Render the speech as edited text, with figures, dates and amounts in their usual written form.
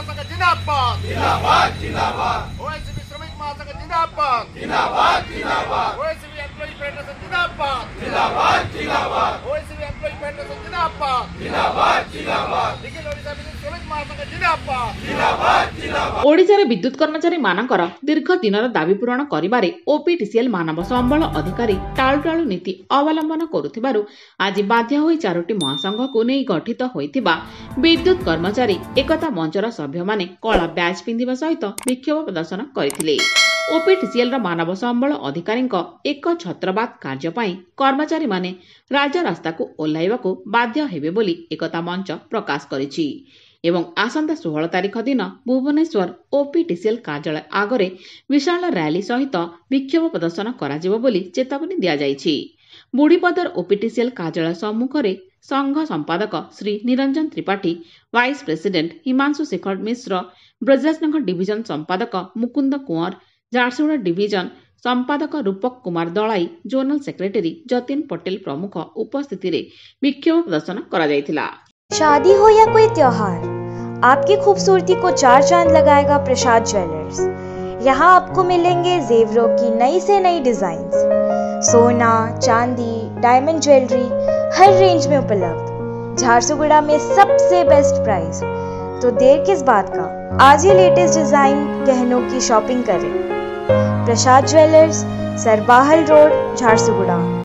महासंघ जिंदाबाद जिंदाबाद जिंदाबाद ओएसीबी श्रमिक महासंघ जिंदाबाद जिंदाबाद जिंदाबाद ओएसीबी एम्प्लॉई फेडरेशन जिंदाबाद जिंदाबाद जिंदाबाद ओएसीबी एम्प्लॉई फेडरेशन जिंदाबाद जिंदाबाद जिंदाबाद निखिल ओडिशा विद्युत श्रमिक महासंघ जिंदाबाद जिंदाबाद जिंदाबाद ओडिशारे विद्युत कर्मचारी मानकर दीर्घ दिनर दाबी पूरण करिबारे ओपीटीसीएल मानव संबल अधिकारी टाळुटाळु नीति अवलंबन करुथिबारु आज बाध्य होई 4टी महासंघ को नहीं गठित होइतिबा विद्युत कर्मचारी एकता मंचर सभ्य माने कला बैच पिंधिबा सहित विक्षोभ प्रदर्शन करथिले। ओपीटीसीएल रा मानव संबल अधिकारी एक छत्रवाद कार्य पई कर्मचारी माने राज्य रास्ता को ओह्लाइबाकू बाध्य हेबे बोली एकता मंच प्रकाश करिछि एवं आसंता 16 तारिख दिन भुवनेश्वर ओपीटीसीएल कार्यालय आगरे विशाल रैली सहित विक्षोभ प्रदर्शन कराजिबो बोली चेतावनी दिया जाइछि। बुढ़ीपदर ओपीटीसीएल कार्यालय सम्मुख में संघ संपादक Shri Niranjan Tripathi, vice president Himanshu Shekhar Mishra, Brajrajnagar division संपादक मुकुंद कुंवर, झारसुगुड़ा डिविजन संपादक रूपक कुमार दलाई, जोनल सेक्रेटरी जतिन पटेल प्रमुख उपस्थिति रे विक्षोभ प्रदर्शन करा जायतिला। शादी हो या कोई त्योहार, आपकी खूबसूरती को 4 चांद लगाएगा प्रसाद ज्वेलर्स। यहाँ आपको मिलेंगे जेवरों की नई से नई डिजाइन्स, सोना, चांदी, डायमंड ज्वेलरी हर रेंज में उपलब्ध। झारसुगुड़ा में सबसे बेस्ट प्राइस, तो देर किस बात का, आज ही लेटेस्ट डिजाइन गहनों की शॉपिंग करें। Prasad jewellers, Sarbahal road, Jharsuguda.